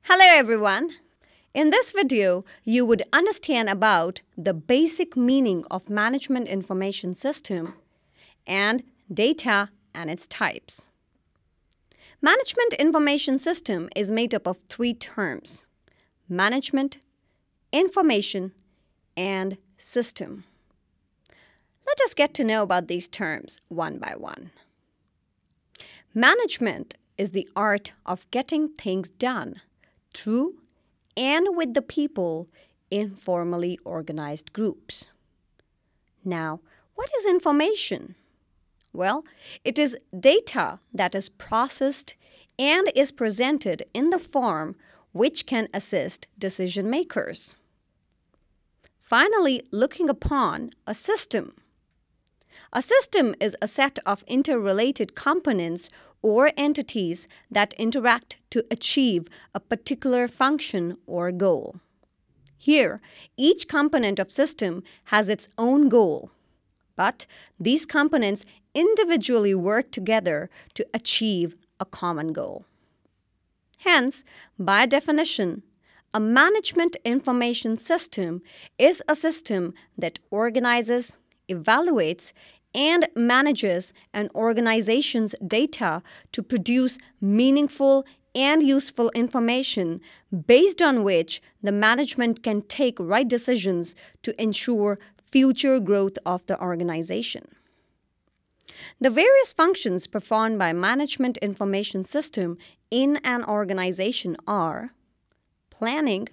Hello everyone! In this video, you would understand about the basic meaning of management information system and data and its types. Management information system is made up of three terms: management, information, and system. Let us get to know about these terms one by one. Management is the art of getting things done through and with the people in formally organized groups. Now, what is information? Well, it is data that is processed and is presented in the form which can assist decision makers. Finally, looking upon a system. A system is a set of interrelated components or entities that interact to achieve a particular function or goal. Here, each component of system has its own goal, but these components individually work together to achieve a common goal. Hence, by definition, a management information system is a system that organizes, evaluates, and manages an organization's data to produce meaningful and useful information based on which the management can take right decisions to ensure future growth of the organization. The various functions performed by management information system in an organization are planning,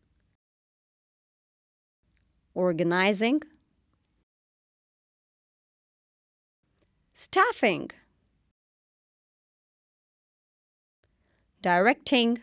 organizing, staffing, directing,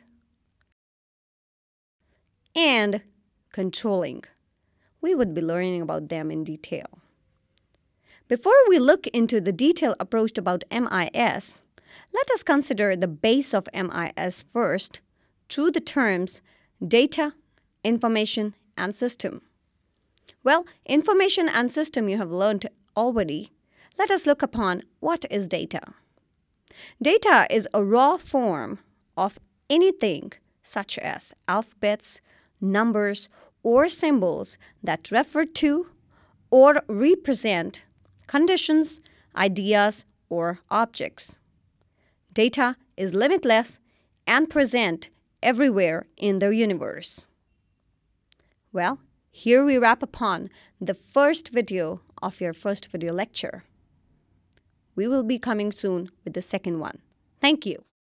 and controlling. We would be learning about them in detail. Before we look into the detailed approach about MIS, let us consider the base of MIS first through the terms data, information, and system. Well, information and system you have learned already. Let us look upon what is data. Data is a raw form of anything such as alphabets, numbers, or symbols that refer to or represent conditions, ideas, or objects. Data is limitless and present everywhere in the universe. Well, here we wrap upon the first video of your first video lecture. We will be coming soon with the second one. Thank you.